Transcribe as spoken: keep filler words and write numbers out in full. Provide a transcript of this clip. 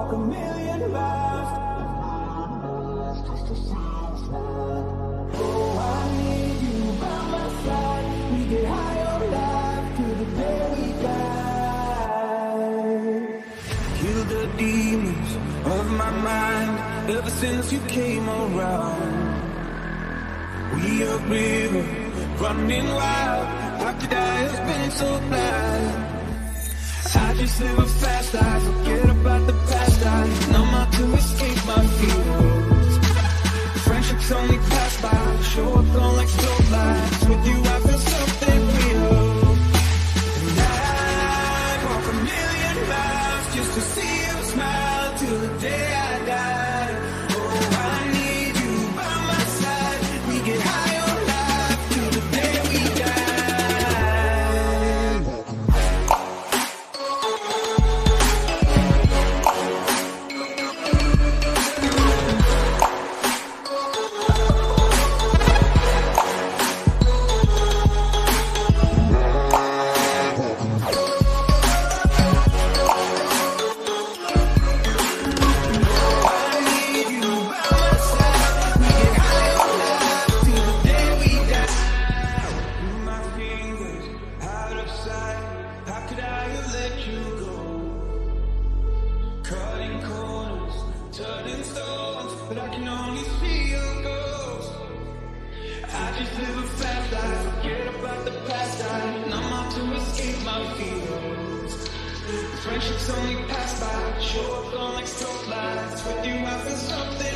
walk a million miles. Oh, I need you by my side. We get high on life till the day we die. Kill the demons of my mind ever since you came around. We a river running wild. How could I have been so blind? I just live a fast life, forget about the past. I numb out to escape my fears. Friendships only pass by, show up on like slow lights. With you I feel something real. And I'd walk a million miles just to see you smile till the day I die. Oh, I need you by my side. We get high on life till the day we die. But I can only see your ghost. I just live a fast life, forget about the past. I numb out to escape my fears. Friendships only pass by, show up on like strobe lights. With you I feel something